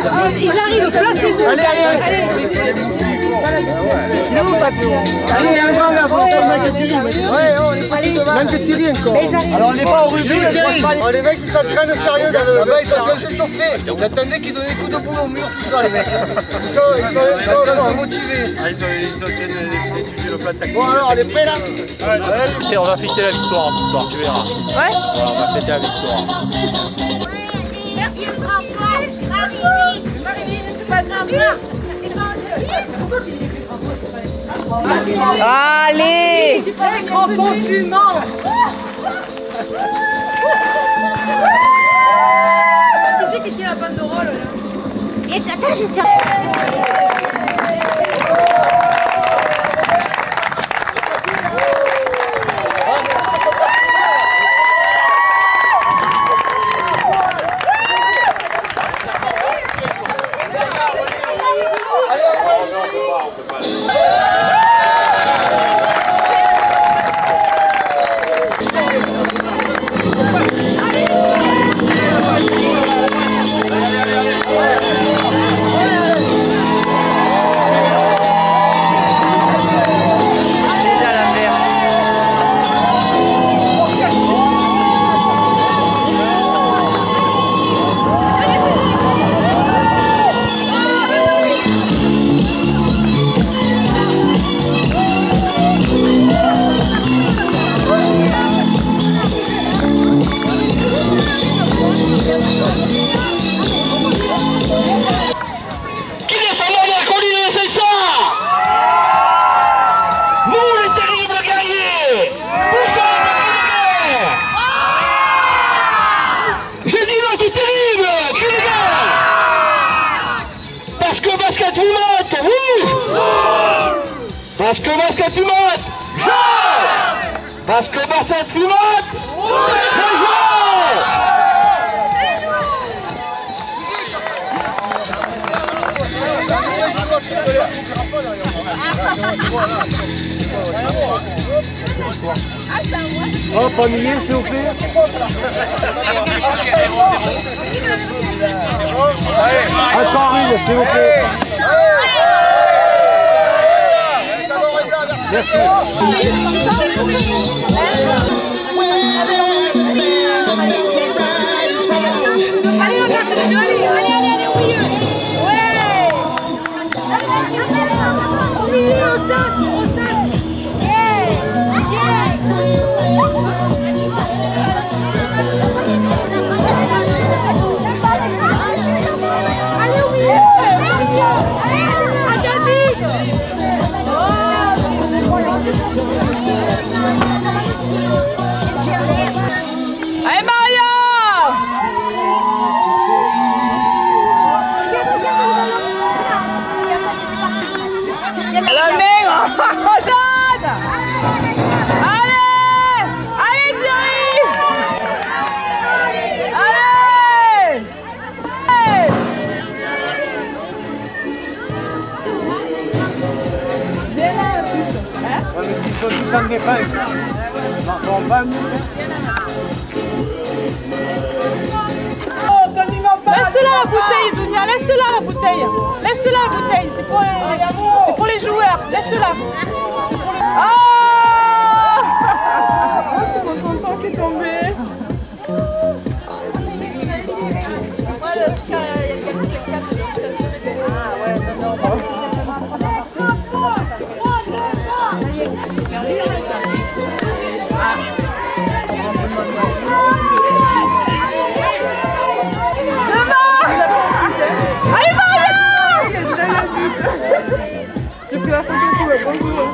Ils arrivent, placez-vous. Allez. Il est où, Papy? Allez, il y a un grand là, faut attendre Mike et Thierry. Ouais, on est pas devant. Même que Thierry encore. Alors on n'est pas au rugby, Thierry. Les mecs, ils s'entraînent au sérieux. Là-bas, ils sont juste chauffés. J'attendais qu'ils donnent des coups de boule au mur, tout ça, les mecs. Ils sont motivés. Ils ont étudié le plan tactique. Bon, alors, on est prêts là? On va fêter la victoire ce soir, tu verras. Ouais. On va fêter la victoire. Merci le grand frère, Marie-Line, tu vas grandir. Allez, Les grands compliments. Qui c'est qui tient la banderole là? Et attends, je tiens. Parce que basket fumote, jaune. Parce que basket fumote, jaune. Oh, pas millier, s'il vous plaît. Encore une, s'il vous plaît. Merci. Allez Maria! La main! Jeanne! Allez! Allez Thierry! Allez! Ouais, mais s'ils sont tous en défense, on va mieux. Laisse-la la bouteille, Dunia, laisse-la la bouteille. Laisse-la la bouteille, c'est pour les joueurs. Laisse-la. Ah! C'est mon tonton qui est tombé. Allez Maria! J'ai pris la photo pour le bonjour.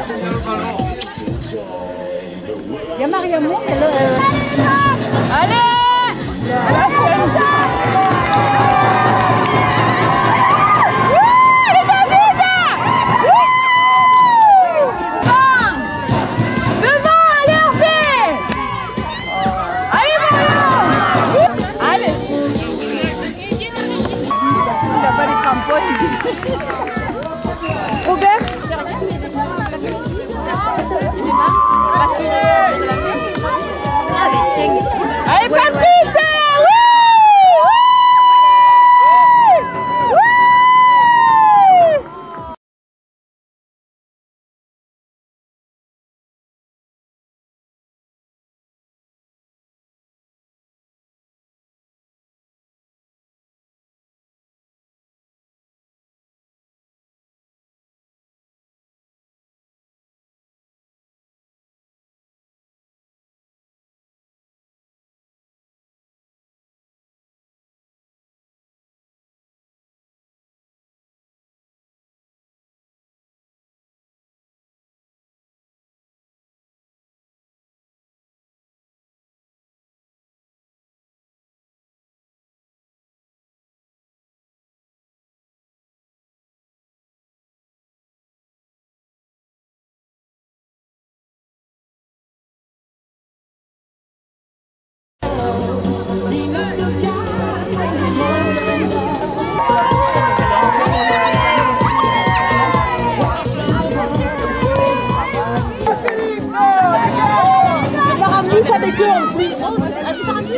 Il y a Maria Moore, allez! Robert? Allez Patrice!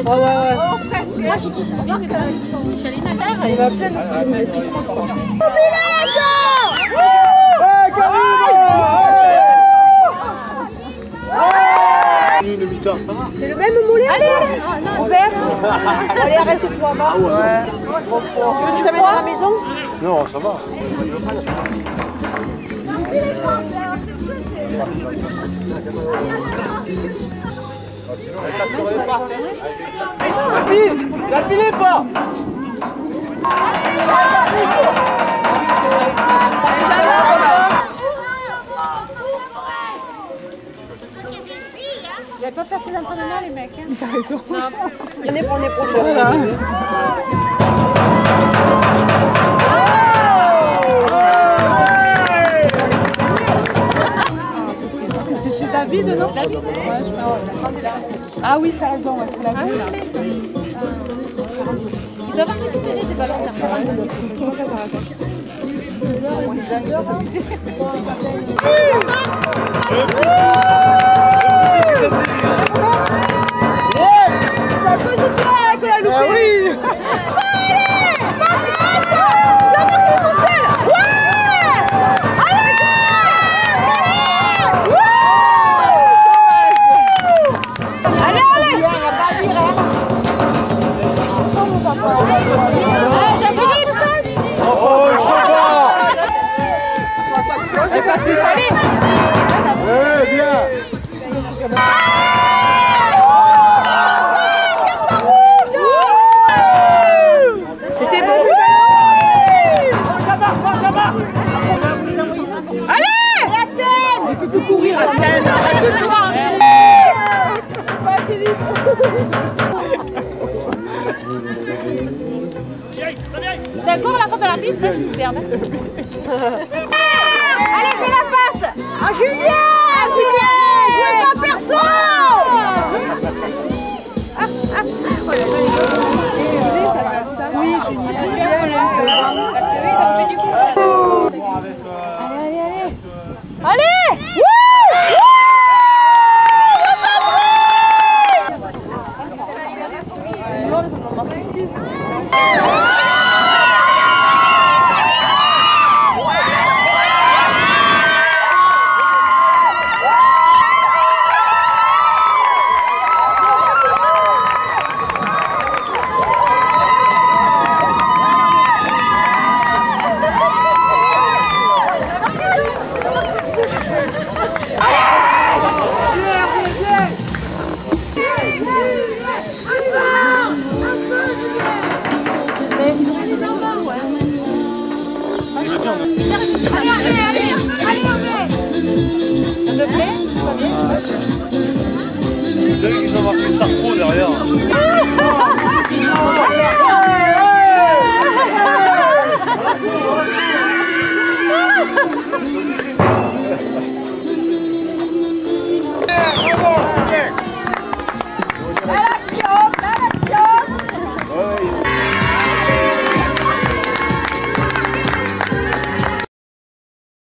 Ouais, ouais, ouais. Moi, j'ai tout bien, mais quand même, je suis allée nager. Il va plein de C'est le même moulin? Allez, Robert. Allez, arrête-toi, va. Tu veux que je t'amène à la maison? Non, ça va. La filez pas. Vous n'avez pas fait assez d'entraînement, les mecs. T'as raison. Prenez pour les prochains. Voilà. C'est chez David, non? David. Ah oui, t'as raison, ouais, c'est la vie là. Ils doivent récupérer des ballons là. Ça peut se faire avec la loupe. Ah oui. Allez, Patrice, allez! Bien! C'était bon! Allez! La scène! Il faut tout courir, la scène! Arrête-toi! Pas assez vite. C'est encore la faute de l'arbitre, là, s'il perd. Allez, fais la face. À Julien! À Julien! Je veux pas personne! Oui, Julien. Allez!